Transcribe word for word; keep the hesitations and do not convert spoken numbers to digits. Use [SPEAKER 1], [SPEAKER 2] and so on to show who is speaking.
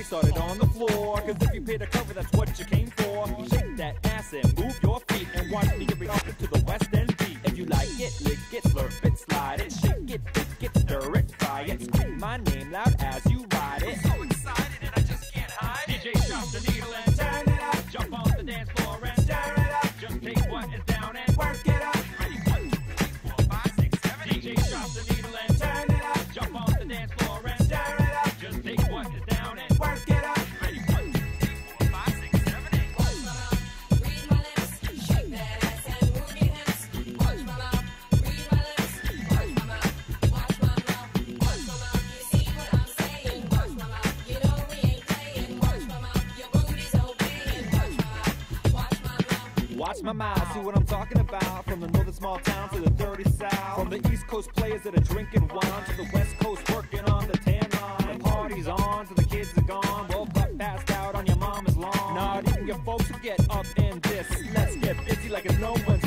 [SPEAKER 1] started on the floor. Cause if you pay the cover, that's what you came for. Shake that ass and move your feet and watch me get up to the West End beat. If you like it, lick it, slurp it, slide it, shake it, bake it, stir it, fry it, scream my name loud as you ride it.
[SPEAKER 2] I'm so excited and I just can't hide it.
[SPEAKER 1] D J drop the needle and turn it up. Jump on the dance floor and stir it up. Just take what is down and work it up.
[SPEAKER 2] Ready, one, two, three, four, five, six, seven,
[SPEAKER 1] D
[SPEAKER 2] eight.
[SPEAKER 1] J drop the needle and turn it up. Jump on the dance floor and stir it up. Just take what is down and work it up.
[SPEAKER 2] Ready, one, two, three, four, five, six, seven, eight.
[SPEAKER 3] Watch my mouth, read my lips, shake that ass and move your hips. Watch my mouth, read my lips, watch my mouth, watch my mouth, watch my mouth. You see what I'm saying? Watch my mouth, you know we ain't playing. Watch my mouth, your booty's obeying. Watch my mouth, watch my mouth.
[SPEAKER 1] Watch my mouth, see what I'm talking about. From the northern small town to the dirty south. From the east coast players that are drinking wine to the west coast working on the tan line. The party's on, so the kids are gone. Woke up passed out on your mama's lawn. Not even your folks will get up in this. Let's get busy like it's no one's